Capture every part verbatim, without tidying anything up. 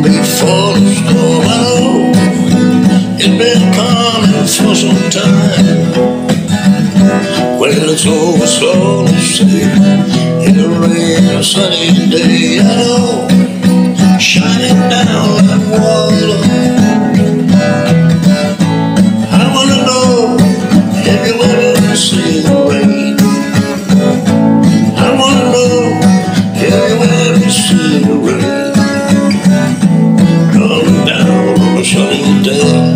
before the storm. I know it's been coming for some time. Well, it's over slowly, say, in a rain or sunny day. I know, shining down like water. I wanna know, have you ever seen the rain? I wanna know, have you ever seen the rain coming down on a sunny day?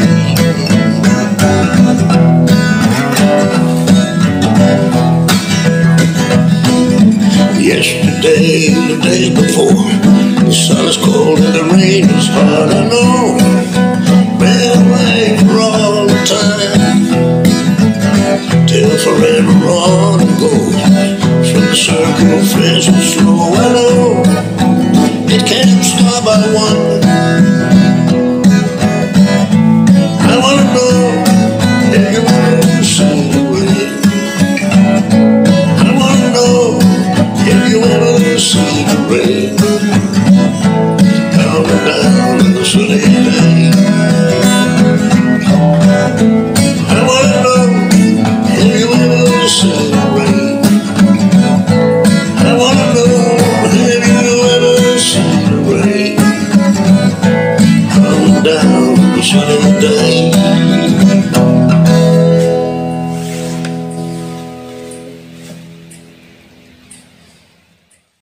Yesterday, the day before, the sun is cold and the rain is hard. I know, been away for all the time, till forever on and go, from the circle of friends who slow. I know,